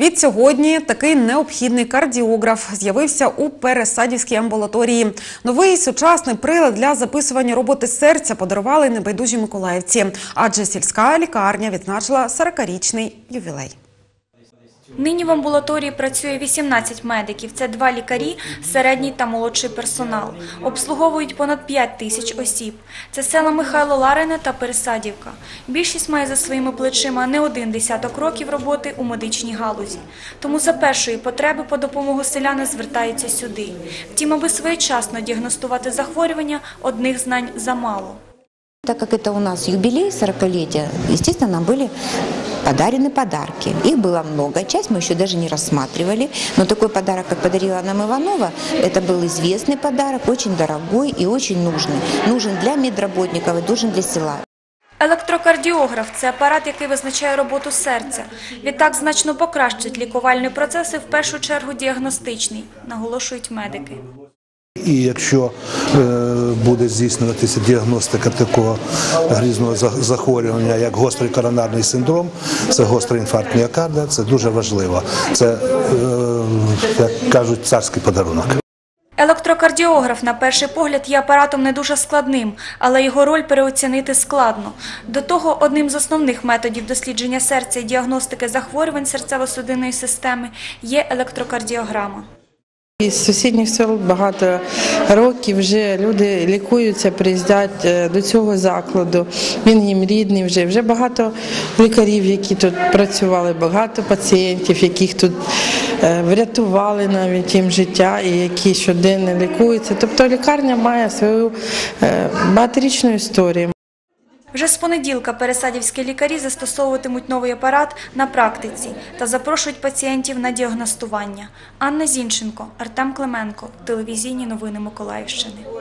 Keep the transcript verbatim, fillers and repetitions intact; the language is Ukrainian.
Відсьогодні такий необхідний кардіограф з'явився у Пересадівській амбулаторії. Новий сучасний прилад для записування роботи серця подарували небайдужі миколаївці, адже сільська лікарня відзначила сорокарічний ювілей. Нині в амбулаторії працює вісімнадцять медиків. Це два лікарі, середній та молодший персонал. Обслуговують понад п'ять тисяч осіб. Це села Михайло Ларине та Пересадівка. Більшість має за своїми плечима не один десяток років роботи у медичній галузі. Тому за першої потреби по допомогу селяни звертаються сюди. Втім, аби своєчасно діагностувати захворювання, одних знань замало. Так как это у нас юбилей сорокалетия, естественно, нам были подарены подарки. Их было много, часть мы еще даже не рассматривали. Но такой подарок, как подарила нам Иванова, это был известный подарок, очень дорогой и очень нужный. Нужен для медработников и нужен для села. Електрокардіограф – це апарат, який визначає роботу серця. Відтак значно покращить лікувальні процеси, в першу чергу діагностичний, наголошують медики. І якщо е, буде здійснюватися діагностика такого грізного захворювання, як гострий коронарний синдром, це гострий інфаркт міокарда, це дуже важливо. Це, е, як кажуть, царський подарунок. Електрокардіограф, на перший погляд, є апаратом не дуже складним, але його роль переоцінити складно. До того, одним з основних методів дослідження серця і діагностики захворювань серцево-судинної системи є електрокардіограма. Із сусідніх сел багато років вже люди лікуються, приїздять до цього закладу. Він їм рідний вже. Вже багато лікарів, які тут працювали, багато пацієнтів, яких тут врятували навіть їм життя і які щоденно лікуються. Тобто лікарня має свою багаторічну історію. Вже з понеділка пересадівські лікарі застосовуватимуть новий апарат на практиці та запрошують пацієнтів на діагностування. Анна Зінченко, Артем Клименко. Телевізійні новини Миколаївщини.